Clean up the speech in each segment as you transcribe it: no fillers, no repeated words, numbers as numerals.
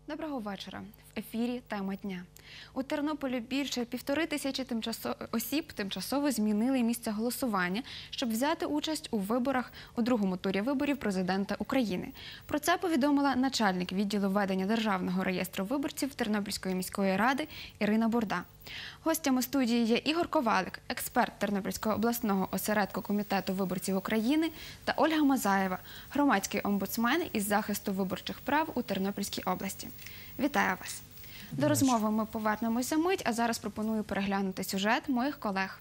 Доброго вечора. В ефірі «Тема дня». У Тернополі більше 1500 осіб тимчасово змінили місце голосування, щоб взяти участь у виборах у другому турі виборів президента України. Про це повідомила начальник відділу ведення Державного реєстру виборців Тернопільської міської ради Ірина Бурда. Гостями студії є Ігор Ковалик, експерт Тернопільського обласного осередку Комітету виборців України, та Ольга Мазаєва, громадський омбудсмен із захисту виборчих прав у Тернопільській області. Вітаю вас! До розмови ми повернемося мить, а зараз пропоную переглянути сюжет моїх колег.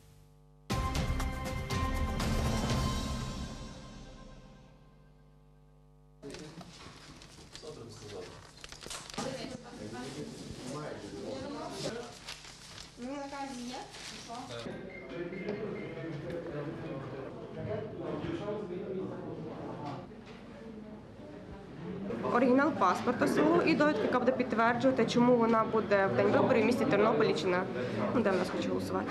Оригінал паспорта свого і довідка, яка буде підтверджувати, чому вона буде в день виборів в місті Тернополі чи на де в нас хоче голосувати.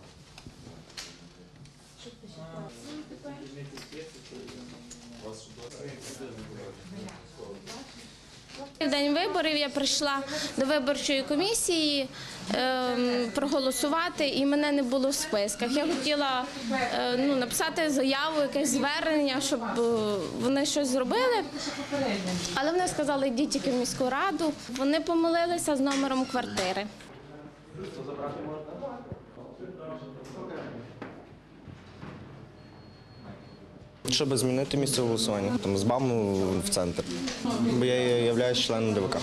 В день виборів я прийшла до виборчої комісії проголосувати, і мене не було в списках. Я хотіла написати заяву, якесь звернення, щоб вони щось зробили, але вони сказали, йдіть тільки в міську раду. Вони помилилися з номером квартири. Щоб змінити місце голосування, з БАМу в центр, бо я є членом ДВК.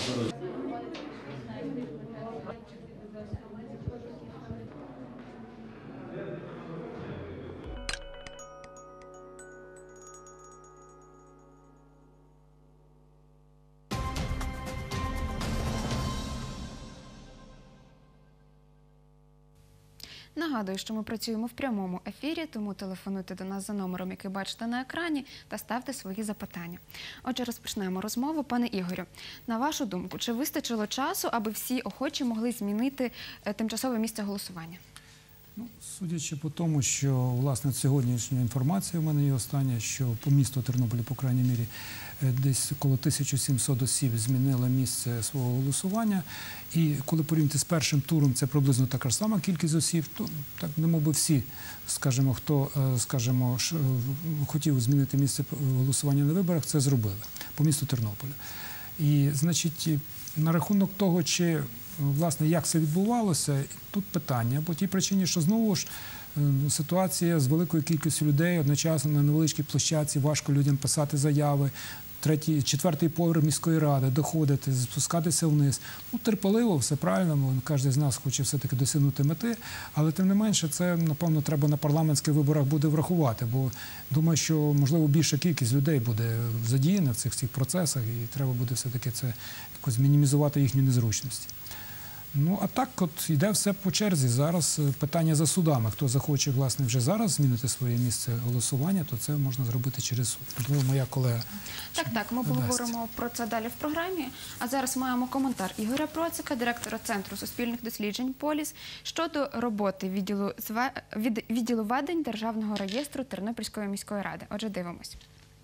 Нагадую, що ми працюємо в прямому ефірі, тому телефонуйте до нас за номером, який бачите на екрані, та ставте свої запитання. Отже, розпочнемо розмову. Пане Ігорю, на вашу думку, чи вистачило часу, аби всі охочі могли змінити тимчасове місце голосування? Судячи по тому, що, власне, сьогоднішня інформація в мене є остання, що по місту Тернополі, по крайній мірі, десь коло 1700 осіб змінили місце свого голосування. І коли порівняти з першим туром, це приблизно така ж сама кількість осіб, то, так, немов би всі, скажімо, хто, хотів змінити місце голосування на виборах, це зробили по місту Тернополя. І, значить, на рахунок того, чи власне, як це відбувалося, тут питання, по тій причині, що знову ж ситуація з великою кількістю людей, одночасно на невеличкій площадці, важко людям писати заяви, четвертий поверх міської ради, доходити, спускатися вниз. Терпеливо, все правильно, бо кожен з нас хоче все-таки досягнути мети, але тим не менше це, напевно, треба на парламентських виборах буде врахувати, бо думаю, що, можливо, більша кількість людей буде задіяна в цих процесах і треба буде все-таки це якось мінімізувати їхні незручності. А так от йде все по черзі. Зараз питання за судами. Хто захоче, власне, вже зараз змінити своє місце голосування, то це можна зробити через суд. Думаю, моя колега. Так, ми поговоримо про це далі в програмі. А зараз маємо коментар Ігоря Процика, директора Центру суспільних досліджень «Поліс», щодо роботи відділу ведень Державного реєстру Тернопільської міської ради. Отже, дивимось.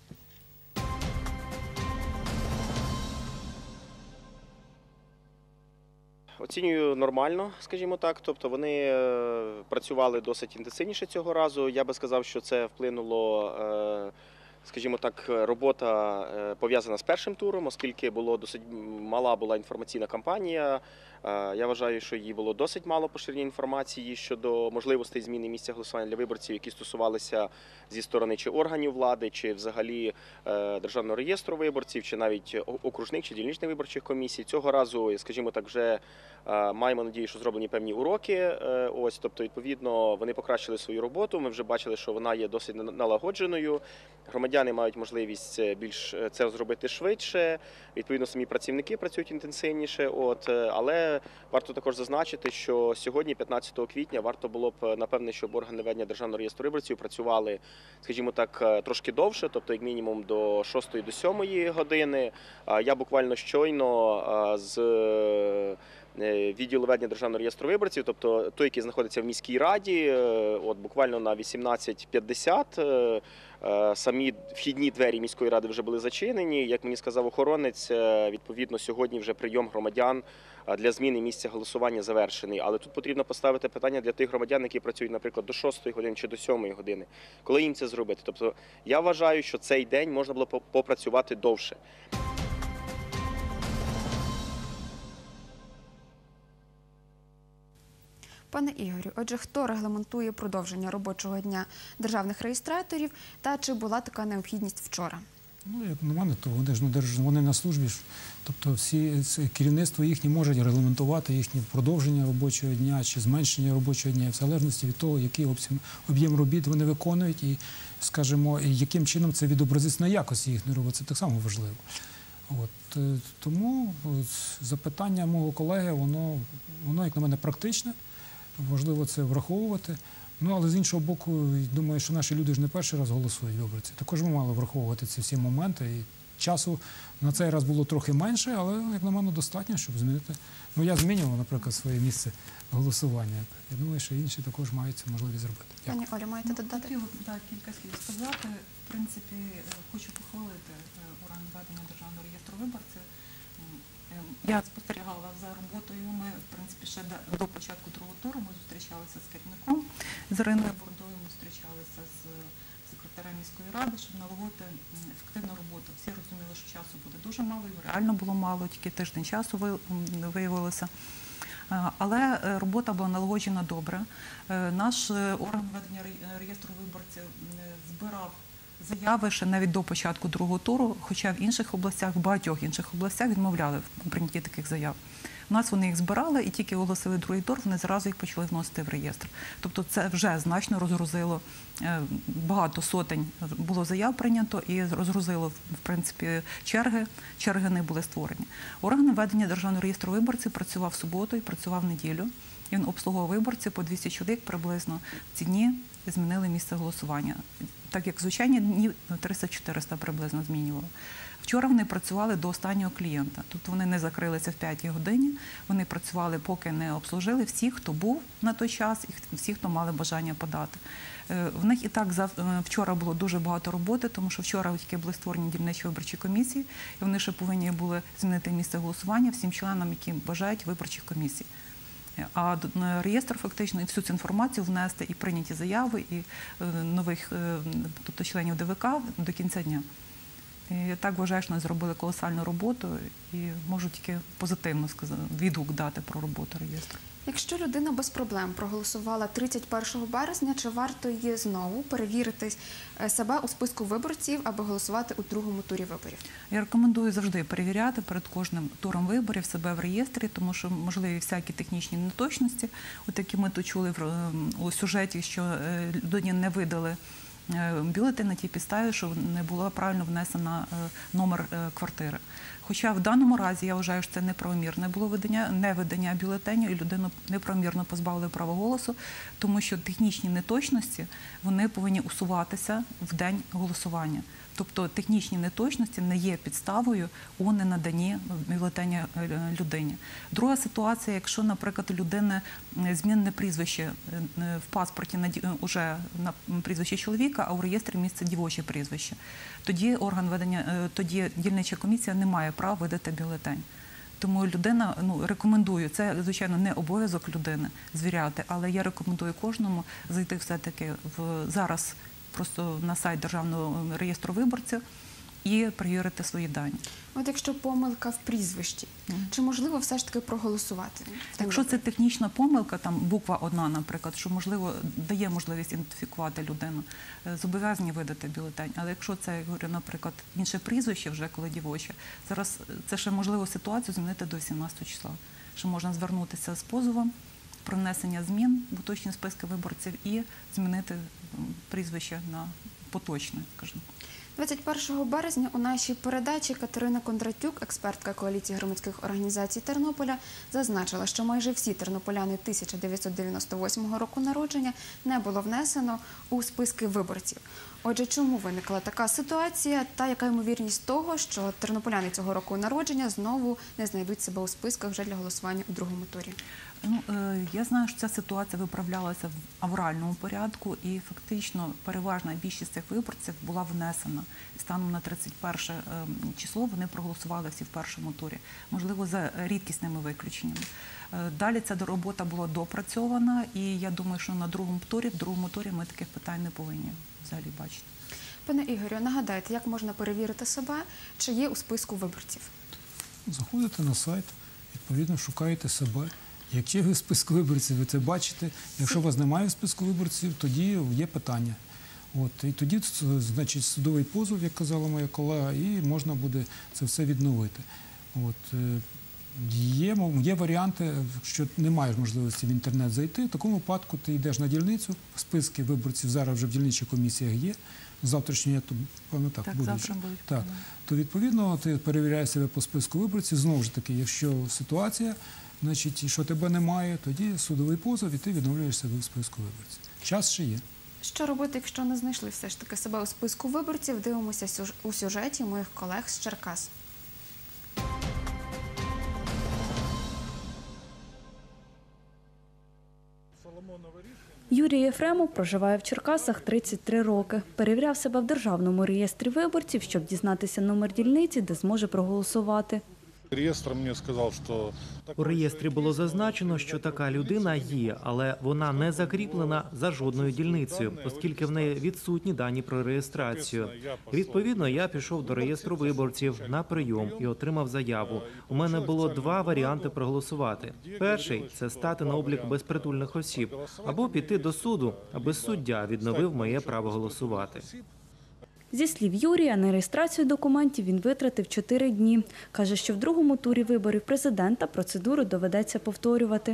Оцінюю нормально, скажімо так, тобто вони працювали досить інтенсивніше цього разу. Я би сказав, що це вплинуло, скажімо так, робота пов'язана з першим туром, оскільки досить мала була інформаційна кампанія. Я вважаю, що її було досить мало поширення інформації щодо можливостей зміни місця голосування для виборців, які стосувалися зі сторони чи органів влади, чи взагалі Державного реєстру виборців, чи навіть окружних чи дільничних виборчих комісій. Цього разу, скажімо так, вже маємо надію, що зроблені певні уроки. Тобто, відповідно, вони покращили свою роботу. Ми вже бачили, що вона є досить налагодженою. Громадяни мають можливість більш це зробити швидше. Відповідно, самі працівники працюють інтенсивніше. Але варто також зазначити, що сьогодні, 15 квітня, варто було б, напевне, щоб органи ведення Державного реєстру виборців працювали, скажімо так, трошки довше, тобто як мінімум до 6-7 години. Я буквально щойно з відділу ведення Державного реєстру виборців, тобто той, який знаходиться в міській раді, от буквально на 18:50 самі вхідні двері міської ради вже були зачинені. Як мені сказав охоронець, відповідно, сьогодні вже прийом громадян для зміни місця голосування завершений. Але тут потрібно поставити питання для тих громадян, які працюють, наприклад, до 6 години чи до 7 години. Коли їм це зробити? Тобто я вважаю, що цей день можна було попрацювати довше. Пане Ігорю, отже, хто регламентує продовження робочого дня державних реєстраторів та чи була така необхідність вчора? Ну, як на мене, то вони ж вони на службі, тобто керівництво їхнє може регламентувати їхнє продовження робочого дня чи зменшення робочого дня, в залежності від того, який об'єм робіт вони виконують і, скажімо, яким чином це відобразиться на якості їхньої роботи, це так само важливо. Тому запитання мого колеги, воно, як на мене, практичне, важливо це враховувати. Ну, але з іншого боку, думаю, що наші люди ж не перший раз голосують, виборці. Також ми мали враховувати ці всі моменти. І часу на цей раз було трохи менше, але, як на мене, достатньо, щоб змінити. Ну, я змінював, наприклад, своє місце голосування. Я думаю, що інші також мають цю можливість зробити. Пані Олі, маєте додати? Хотіла б кілька слів сказати. В принципі, хочу похвалити орган ведення Державного реєстру виборців. Я спостерігала за роботою. Ми, в принципі, ще до початку другого туру ми зустрічалися з керівником, з Іриною Бурдою, ми зустрічалися з секретарем міської ради, щоб налагодити ефективну роботу. Всі розуміли, що часу буде дуже мало, і реально було мало, тільки тиждень часу виявилося. Але робота була налагоджена добре. Наш орган ведення реєстру виборців збирав заяви ще навіть до початку другого туру, хоча в інших областях, в багатьох інших областях відмовляли в прийнятті таких заяв. У нас вони їх збирали і тільки оголосили другий тур, вони зразу їх почали вносити в реєстр. Тобто це вже значно розгрузило, багато сотень було заяв прийнято і розгрузило, в принципі, черги не були створені. Орган ведення Державного реєстру виборців працював в суботу і працював в неділю. Він обслуговував виборців по 200 чоловік приблизно в ці дні і змінили місце голосування. Так як звичайні дні 300-400 приблизно змінювали. Вчора вони працювали до останнього клієнта. Тобто вони не закрилися в 5 годині, вони працювали, поки не обслужили всіх, хто був на той час, і всіх, хто мали бажання подати. В них і так вчора було дуже багато роботи, тому що вчора тільки були створені дільничі виборчі комісії, і вони ще повинні були змінити місце голосування всім членам, які бажають виборчих комісій. А реєстр фактично і всю цю інформацію внести, і прийняті заяви, і нових, тобто членів ДВК до кінця дня. І я так вважаю, що вони зробили колосальну роботу і можу тільки позитивно відгук дати про роботу реєстру. Якщо людина без проблем проголосувала 31 березня, чи варто їй знову перевірити себе у списку виборців, аби голосувати у другому турі виборів? Я рекомендую завжди перевіряти перед кожним туром виборів себе в реєстрі, тому що можливі всякі технічні неточності, от які ми тут чули у сюжеті, що людині не видали бюлетень на тій підставі, що не було правильно внесено номер квартири. Хоча в даному разі я вважаю, що це неправомірне було невидання бюлетеню, і людину неправомірно позбавили права голосу, тому що технічні неточності, вони повинні усуватися в день голосування. Тобто технічні неточності не є підставою у ненаданні бюлетеня людині. Друга ситуація, якщо, наприклад, у людини змінне прізвище в паспорті вже на прізвище чоловіка, а у реєстрі місце дівоче прізвище, тоді дільнича комісія не має права видати бюлетень. Тому людина, рекомендую, це, звичайно, не обов'язок людини звіряти, але я рекомендую кожному зайти все-таки зараз просто на сайт Державного реєстру виборців і перевірити свої дані. От якщо помилка в прізвищі, чи можливо все ж таки проголосувати? Якщо це технічна помилка, там буква одна, наприклад, що, можливо, дає можливість ідентифікувати людину, зобов'язані видати бюлетень. Але якщо це, я говорю, наприклад, інше прізвище вже, коли дівоче, зараз це ще можливо ситуацію змінити до 18 числа, що можна звернутися з позовом про внесення змін в уточнені списки виборців і змінити прізвище на поточне, скажімо. 21 березня у нашій передачі Катерина Кондратюк, експертка коаліції громадських організацій Тернополя, зазначила, що майже всі тернополяни 1998 року народження не було внесено у списки виборців. Отже, чому виникла така ситуація та яка ймовірність того, що тернополяни цього року народження знову не знайдуть себе у списках вже для голосування у другому турі? Ну, я знаю, що ця ситуація виправлялася в авральному порядку, і фактично переважна більшість цих виборців була внесена. І станом на 31 число вони проголосували всі в першому турі, можливо, за рідкісними виключеннями. Далі ця робота була допрацьована, і я думаю, що в другому турі ми таких питань не повинні взагалі бачити. Пане Ігорю, нагадайте, як можна перевірити себе, чи є у списку виборців? Заходите на сайт, відповідно шукаєте себе. Якщо ви в списку виборців, ви це бачите. Якщо у вас немає в списку виборців, тоді є питання. І тоді, значить, судовий позов, як казала моя колега, і можна буде це все відновити. Є варіанти, що не маєш можливості в інтернет зайти. В такому випадку ти йдеш на дільницю, списки виборців зараз вже в дільничих комісіях є. Завтрашнього, певно, так буде. Завтра будуть. Так. То, відповідно, ти перевіряєш себе по списку виборців. Знову ж таки, якщо ситуація, значить, що тебе немає, тоді судовий позов, і ти відновлюєш себе в списку виборців. Час ще є. Що робити, якщо не знайшли все ж таки себе у списку виборців? Дивимося у сюжеті моїх колег з Черкас. Юрій Єфремов проживає в Черкасах 33 роки. Перевіряв себе в Державному реєстрі виборців, щоб дізнатися номер дільниці, де зможе проголосувати. Реєстр мені сказав, що у реєстрі було зазначено, що така людина є, але вона не закріплена за жодною дільницею, оскільки в неї відсутні дані про реєстрацію. Відповідно, я пішов до реєстру виборців на прийом і отримав заяву. У мене було два варіанти проголосувати. Перший – це стати на облік безпритульних осіб, або піти до суду, аби суддя відновив моє право голосувати. Зі слів Юрія, на реєстрацію документів він витратив 4 дні. Каже, що в другому турі виборів президента процедуру доведеться повторювати.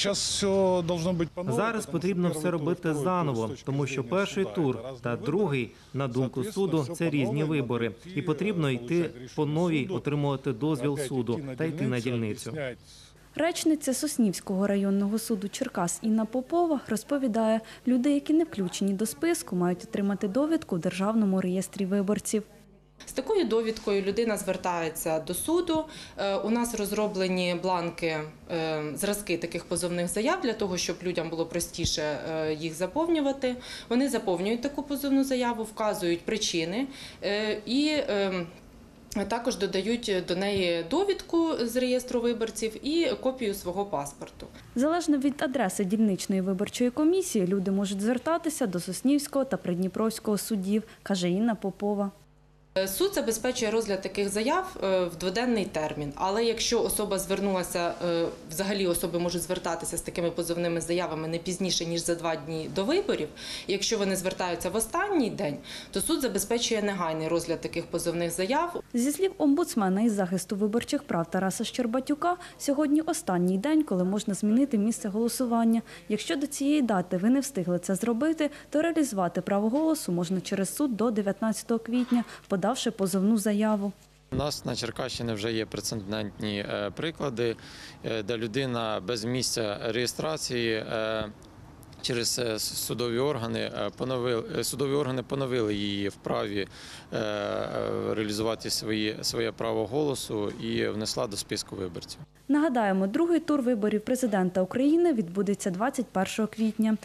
Зараз потрібно все робити заново, тому що перший тур та другий, на думку суду, це різні вибори. І потрібно йти по новій, отримувати дозвіл суду та йти на дільницю. Речниця Соснівського районного суду Черкас Інна Попова розповідає, люди, які не включені до списку, мають отримати довідку в Державному реєстрі виборців. З такою довідкою людина звертається до суду. У нас розроблені бланки, зразки таких позовних заяв для того, щоб людям було простіше їх заповнювати. Вони заповнюють таку позовну заяву, вказують причини і також додають до неї довідку з реєстру виборців і копію свого паспорту. Залежно від адреси дільничної виборчої комісії, люди можуть звертатися до Соснівського та Придніпровського судів, каже Інна Попова. Суд забезпечує розгляд таких заяв в дводенний термін, але якщо особа звернулася, взагалі особи можуть звертатися з такими позовними заявами не пізніше, ніж за 2 дні до виборів, і якщо вони звертаються в останній день, то суд забезпечує негайний розгляд таких позовних заяв. Зі слів омбудсмена із захисту виборчих прав Тараса Щербатюка, сьогодні останній день, коли можна змінити місце голосування. Якщо до цієї дати ви не встигли це зробити, то реалізувати право голосу можна через суд до 19 квітня, подавши позовну заяву. У нас на Черкащині вже є прецедентні приклади, де людина без місця реєстрації через судові органи поновили її в праві реалізувати своє право голосу і внесла до списку виборців. Нагадаємо, другий тур виборів президента України відбудеться 21 квітня.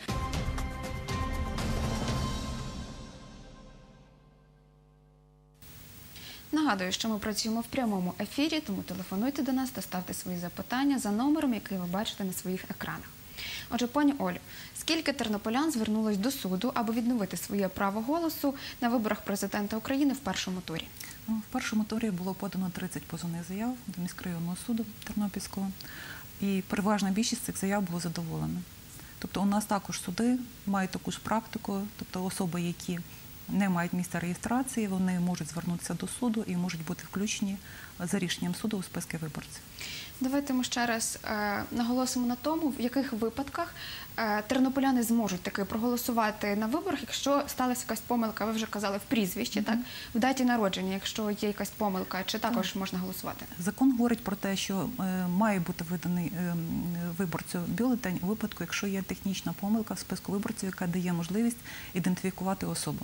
Нагадую, що ми працюємо в прямому ефірі, тому телефонуйте до нас та ставте свої запитання за номером, який ви бачите на своїх екранах. Отже, пані Олю, скільки тернополян звернулось до суду, аби відновити своє право голосу на виборах президента України в першому турі? В першому турі було подано 30 позовних заяв до міськрайонного суду Тернопільського, і переважна більшість цих заяв було задоволена. Тобто у нас також суди мають таку ж практику, тобто особи, які не мають місця реєстрації, вони можуть звернутися до суду і можуть бути включені за рішенням суду у списки виборців. Давайте ми ще раз наголосимо на тому, в яких випадках тернополяни зможуть таки проголосувати на виборах, якщо сталася якась помилка, ви вже казали, в прізвищі, так? В даті народження, якщо є якась помилка, чи також можна голосувати? Закон говорить про те, що має бути виданий виборцю бюлетень у випадку, якщо є технічна помилка в списку виборців, яка дає можливість ідентифікувати особу.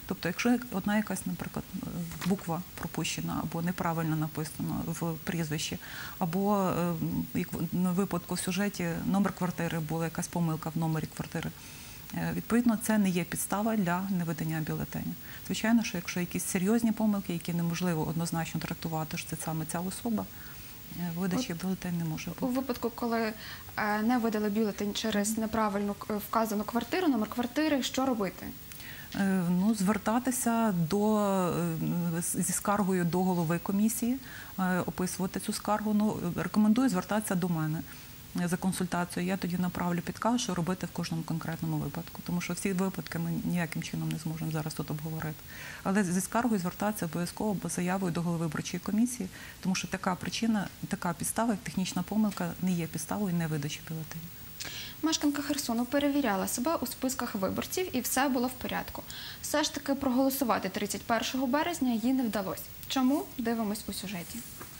Тобто, якщо одна якась, наприклад, буква пропущена або неправильно написано в прізвищі, або як на випадку в сюжеті номер квартири, була якась помилка в номері квартири, відповідно, це не є підстава для невидання бюлетеня. Звичайно, що якщо якісь серйозні помилки, які неможливо однозначно трактувати, що це саме ця особа, видачі бюлетень не може бути. У випадку, коли не видали бюлетень через неправильно вказану квартиру, номер квартири, що робити? Ну, звертатися зі скаргою до голови комісії, описувати цю скаргу. Ну, рекомендую звертатися до мене за консультацією. Я тоді направлю підказку, що робити в кожному конкретному випадку. Тому що всі випадки ми ніяким чином не зможемо зараз тут обговорити. Але зі скаргою звертатися обов'язково або заявою до голови виборчої комісії, тому що така причина, така підстава, як технічна помилка, не є підставою невидачі бюлетенів. Мешканка Херсону перевіряла себе у списках виборців і все було в порядку. Все ж таки проголосувати 31 березня їй не вдалося. Чому? Дивимось у сюжеті.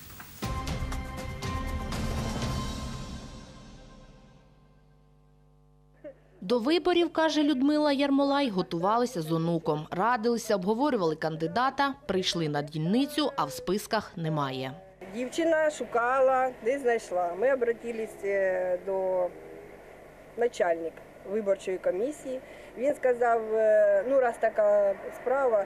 До виборів, каже Людмила Ярмолай, готувалися з онуком. Радилися, обговорювали кандидата, прийшли на дільницю, а в списках немає. Дівчина шукала, десь знайшла. Ми звернулися до начальника виборчої комісії. Він сказав, ну раз така справа,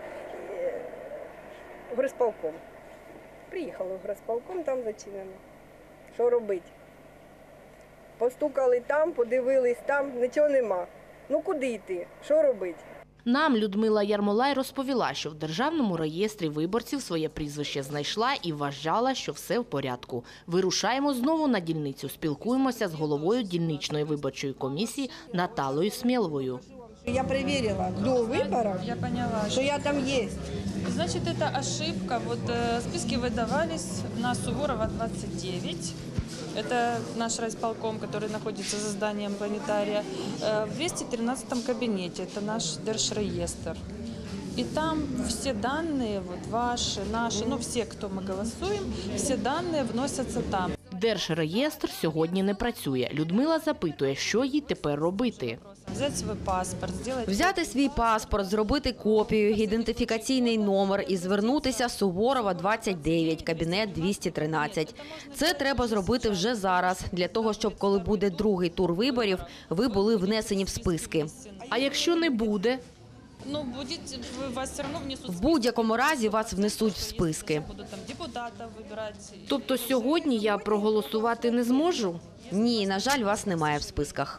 в горисполком. Приїхали в горисполком, там зачинено. Що робити? Постукали там, подивились там, нічого нема. Ну куди йти? Що робити? Нам Людмила Ярмолай розповіла, що в Державному реєстрі виборців своє прізвище знайшла і вважала, що все в порядку. Вирушаємо знову на дільницю, спілкуємося з головою дільничної виборчої комісії Наталою Сміловою. Я перевірила до виборів, що я там є. Значит, это ошибка. Вот списки выдавались на Суворова 29. Это наш райисполком, который находится за зданием планетария. В 213 кабинете. Это наш Держреестр. И там все данные, вот ваши, наши, ну все, кто мы голосуем, все данные вносятся там. Держреєстр сьогодні не працює. Людмила запитує, що їй тепер робити. Взяти свій паспорт, зробити копію, ідентифікаційний номер і звернутися Суворова 29, кабінет 213. Це треба зробити вже зараз, для того, щоб коли буде другий тур виборів, ви були внесені в списки. А якщо не буде? В будь-якому разі вас внесуть в списки. Тобто сьогодні я проголосувати не зможу? Ні, на жаль, вас немає в списках.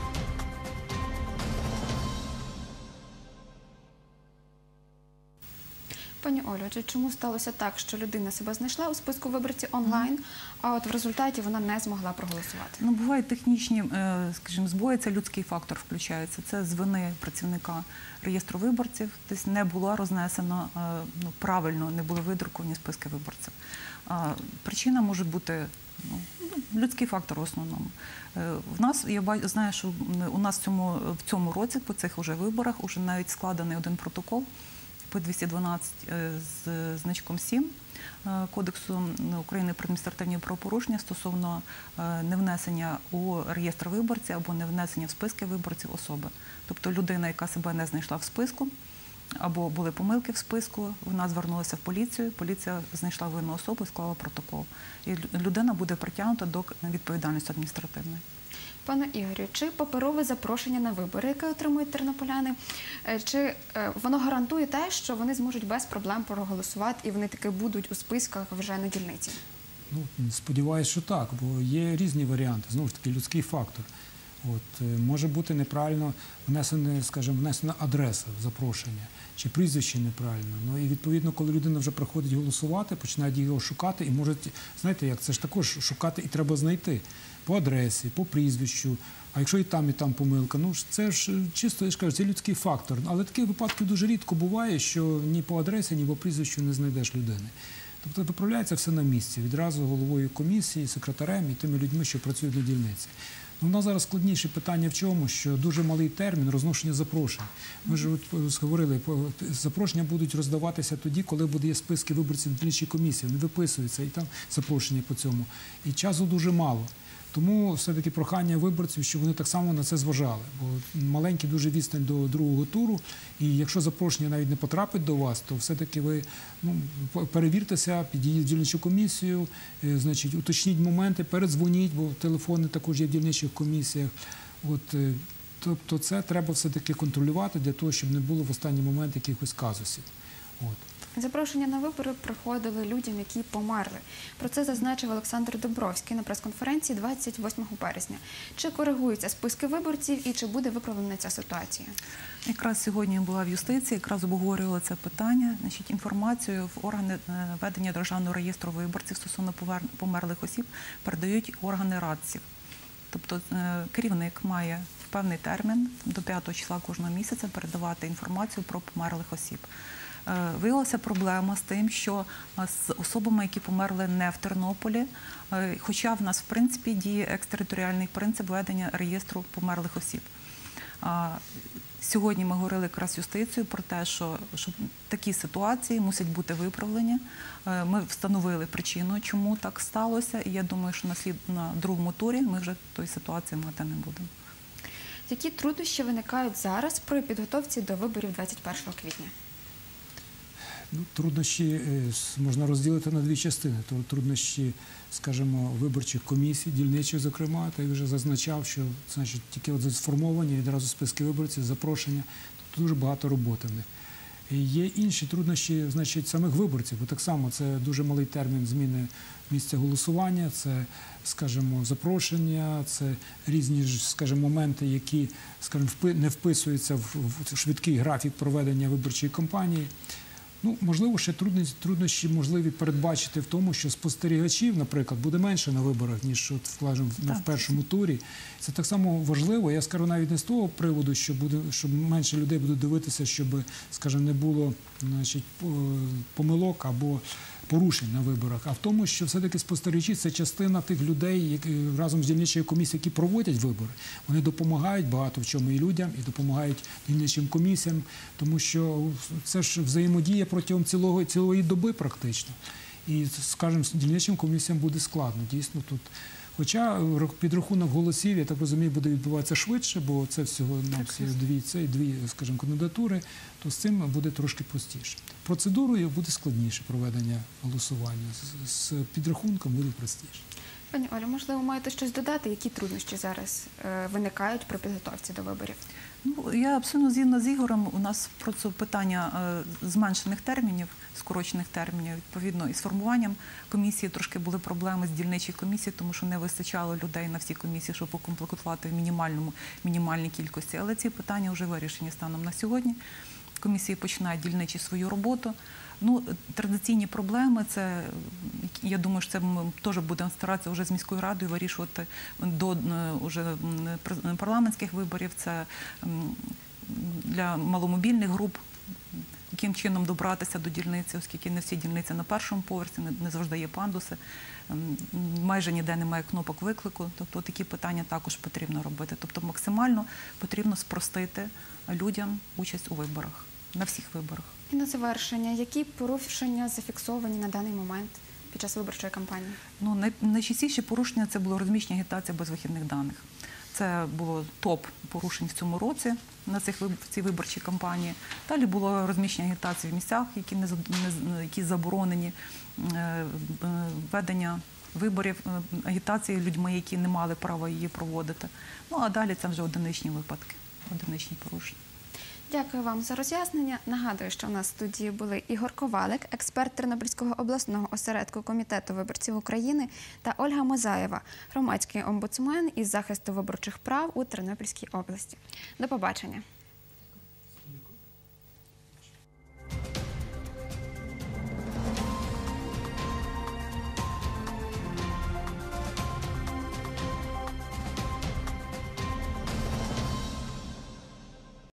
Пані Олю, отже, чому сталося так, що людина себе знайшла у списку виборців онлайн, а от в результаті вона не змогла проголосувати? Ну, бувають технічні, скажімо, збої, це людський фактор включається. Це з вини працівника реєстру виборців, тобто не було рознесено, правильно, не були видруковані списки виборців. Причина може бути людський фактор в основному. В нас, я знаю, що у нас в цьому році, по цих уже виборах, уже навіть складений один протокол по 212 з значком 7 Кодексу України про адміністративні правопорушення стосовно невнесення у реєстр виборців або невнесення в списки виборців особи. Тобто людина, яка себе не знайшла в списку, або були помилки в списку, вона звернулася в поліцію, поліція знайшла винну особу і склала протокол. І людина буде притягнута до відповідальності адміністративної. Пане Ігорю, чи паперове запрошення на вибори, яке отримують тернополяни, чи воно гарантує те, що вони зможуть без проблем проголосувати і вони таки будуть у списках вже на дільниці? Ну, сподіваюсь, що так, бо є різні варіанти. Знову ж таки, людський фактор. Може бути неправильно внесена адреса запрошення, чи прізвище неправильно. Ну і відповідно, коли людина вже приходить голосувати, починають його шукати і можуть, знаєте, як це ж також шукати і треба знайти по адресі, по прізвищу. А якщо і там помилка, ну це ж чисто, я ж кажу, це людський фактор. Але таких випадків дуже рідко буває, що ні по адресі, ні по прізвищу не знайдеш людини. Тобто виправляється все на місці, відразу головою комісії, секретарем і тими людьми, що працюють на дільниці. У нас зараз складніше питання в чому, що дуже малий термін розношення запрошень. Ми ж говорили, запрошення будуть роздаватися тоді, коли буде списки виборців дільничої комісії, вони виписуються і там запрошення по цьому. І часу дуже мало. Тому все-таки прохання виборців, щоб вони так само на це зважали. Бо маленький дуже відстань до другого туру, і якщо запрошення навіть не потрапить до вас, то все-таки ви перевіртеся, підійдіть в дільничу комісію, значить, уточніть моменти, передзвоніть, бо телефони також є в дільничих комісіях. Тобто це треба все-таки контролювати для того, щоб не було в останній момент якихось казусів. Запрошення на вибори приходили людям, які померли. Про це зазначив Олександр Дубровський на прес-конференції 28 березня. Чи коригуються списки виборців і чи буде виправлена ця ситуація? Якраз сьогодні була в юстиції, якраз обговорювали це питання. Значить, інформацію в органи ведення Державного реєстру виборців стосовно померлих осіб передають органи радців. Тобто керівник має в певний термін до 5 числа кожного місяця передавати інформацію про померлих осіб. Виявилася проблема з тим, що з особами, які померли не в Тернополі, хоча в нас, в принципі, діє екстериторіальний принцип ведення реєстру померлих осіб. Сьогодні ми говорили якраз з юстицією про те, що такі ситуації мусять бути виправлені. Ми встановили причину, чому так сталося, і я думаю, що на другому турі ми вже тої ситуації мати не будемо. Які труднощі виникають зараз при підготовці до виборів 21 квітня? Труднощі можна розділити на дві частини. Труднощі, скажімо, виборчих комісій, дільничих, зокрема, та я вже зазначав, що значить, тільки сформовані відразу списки виборців, запрошення, тут дуже багато роботи в них. Є інші труднощі, значить, самих виборців, бо так само це дуже малий термін зміни місця голосування, це, скажімо, запрошення, це різні, скажімо, моменти, які, скажімо, не вписуються в швидкий графік проведення виборчої кампанії. Можливо, ще труднощі можливі передбачити в тому, що спостерігачів, наприклад, буде менше на виборах, ніж в першому турі. Це так само важливо. Я скажу навіть не з того приводу, що менше людей будуть дивитися, щоб, скажімо, не було, значить, помилок або порушень на виборах, а в тому, що все-таки спостерігачі – це частина тих людей, які разом з дільничою комісією, які проводять вибори. Вони допомагають багато в чому і людям, і допомагають дільничим комісіям, тому що це ж взаємодія протягом цілої доби практично. І, скажімо, з дільничим комісіям буде складно, дійсно тут. Хоча підрахунок голосів, я так розумію, буде відбуватися швидше, бо це всього дві, скажімо, кандидатури, то з цим буде трошки простіше. Процедурою буде складніше проведення голосування, з підрахунком буде простіше. Пані Олю, можливо, маєте щось додати, які труднощі зараз виникають при підготовці до виборів? Я абсолютно згідна з Ігорем. У нас про це питання зменшених термінів, скорочених термінів, відповідно, із формуванням комісії трошки були проблеми з дільничої комісії, тому що не вистачало людей на всі комісії, щоб укомплектувати в мінімальній кількості. Але ці питання вже вирішені станом на сьогодні. Комісії починають дільничі свою роботу. Традиційні проблеми, це, я думаю, що це ми теж будемо старатися вже з міською радою вирішувати до вже парламентських виборів, це для маломобільних груп, яким чином добратися до дільниці, оскільки не всі дільниці на першому поверсі, не завжди є пандуси, майже ніде немає кнопок виклику, тобто такі питання також потрібно робити. Тобто максимально потрібно спростити людям участь у виборах, на всіх виборах. І на завершення, які порушення зафіксовані на даний момент під час виборчої кампанії? Найчастіші порушення – це було розміщення агітації без вихідних даних. Це було топ порушень в цьому році в цій виборчій кампанії. Далі було розміщення агітації в місцях, які заборонені, ведення виборів, агітації людьми, які не мали права її проводити. А далі це вже одиничні випадки, одиничні порушення. Дякую вам за роз'яснення. Нагадую, що у нас в студії були Ігор Ковалик, експерт Тернопільського обласного осередку Комітету виборців України, та Ольга Мозаєва, громадський омбудсмен із захисту виборчих прав у Тернопільській області. До побачення.